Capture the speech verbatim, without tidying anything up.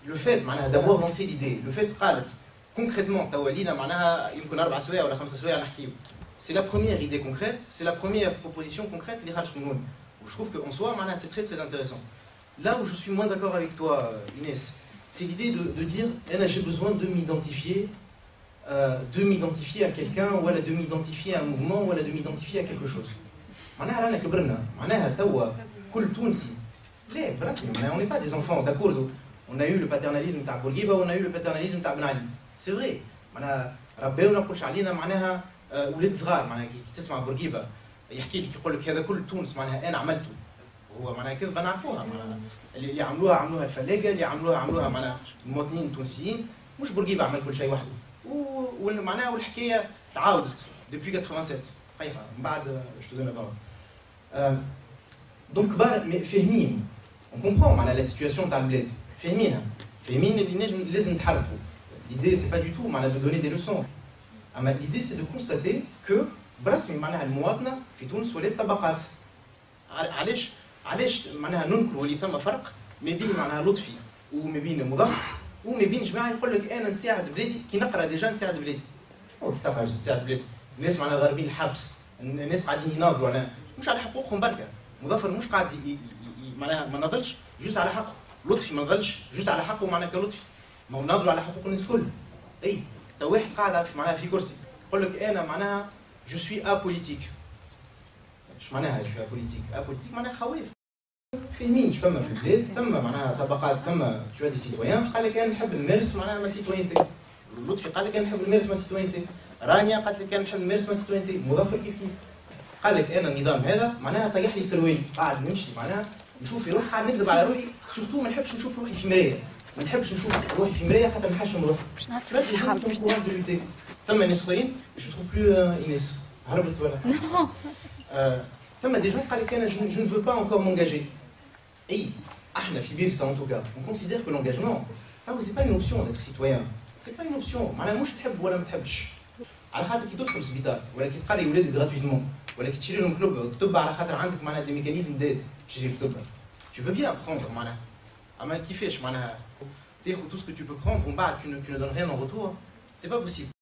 le fait d'avoir lancé l'idée, le fait قالت concrètement توا لينا معناها يمكن أربع سوايع ولا خمسة سوايع نحكيو. C'est la première idée concrète, c'est la première proposition concrète اللي خرجت من هون. Je trouve qu'en soi معناها c'est très très intéressant. Là où je suis moins d'accord avec toi, Inès, c'est l'idée de, de dire eh, j'ai besoin de m'identifier euh, de m'identifier à quelqu'un ou de m'identifier à un mouvement ou de m'identifier à quelque chose. معناها رانا كبرنا معناها توا كل تونسي لا برسمي معناها on n'est pas des enfants d'accord. On a eu le paternalisme تاع بورقيبه on a eu le paternalisme تاع بن علي. C'est vrai معناها ربيونا نقولش علينا معناها ولاد صغار معناها كي تسمع بورقيبه يحكي لك يقول لك هذا كل تونس معناها انا عملته. هو معناها كذبه نعرفوها معناها اللي عملوها عملوها الفلاقه اللي عملوها عملوها معناها المواطنين التونسيين مش بورقيبه عمل كل شيء وحده. ومعناها والحكايه تعاودت depuis سبعة وثمانين دقيقه من بعد je te donne la parole. دونك كبار فاهمين on comprend معناها لا سيتوياسيون تاع البلاد فاهمينها فاهمين اللي نجم لازم نتحركوا. l'idée c'est pas du tout معناها de donner des leçons. اما l'idée c'est de constater que برسمي معناها المواطنه في تونس ولات طبقات. علاش علاش معناها ننكروا اللي ثم فرق ما بين معناها لطفي وما بين مظفر وما بين جماعه يقول لك انا نساعد بلادي كي نقرا ديجا نساعد بلادي. شنو تقرا تساعد بلادي؟ الناس معناها غاربين الحبس، الناس قاعدين يناضلوا على مش على حقوقهم بركه. مظفر مش قاعد معناها ما ناضلش جوز على حقه، لطفي ما ناضلش جوز على حقه معناها كلطفي. ما هو ناضلوا على حقوق الناس الكل. اي تو واحد قاعد معناها في كرسي يقول لك انا معناها جو سوي ابوليتيك. اش معناها جو سوي ابوليتيك؟ ابوليتيك معناها خواف. فاهمين فما في البلاد ثم معناها طبقات ثم شويه دي سيتويان قال لك انا نحب نمارس معناها ما سيتوينتي. لطفي قال لك انا نحب نمارس ما سيتوينتي. رانيا قالت لك انا نحب نمارس ما سيتوينتي. مظفر كيف كيف قال لك انا النظام هذا معناها طيح لي سروالي قاعد نمشي معناها نشوف في روحي قاعد نكذب على روحي سورتو ما نحبش نشوف روحي في مرايه. ما نحبش نشوف روحي في مرايه حتى ما نحشم روحي. باش نعطيك الصحه باش نعطيك. ثم ناس اخرين جو تروف بلو اينيس هربت ولا ثم دي جون قال لك انا جو ne veux pas encore m'engager. Et, في بيرسا en tout cas, on considère que l'engagement, c'est pas une option d'être citoyen. C'est pas une option. معناها مش تحب ولا ما تحبش. على خاطر كي تدخل سبيطار ولا كي تقري ولادك gratuitement ولا كي تشري لهم كلوب كتب على خاطر عندك معناها دي ميكانيزم ديت باش تشري الكتب. Tu veux bien prendre معناها. أما كيفاش معناها تاخذ tout ce que tu peux prendre ومن بعد tu ne tu ne donnes rien en retour. C'est pas possible.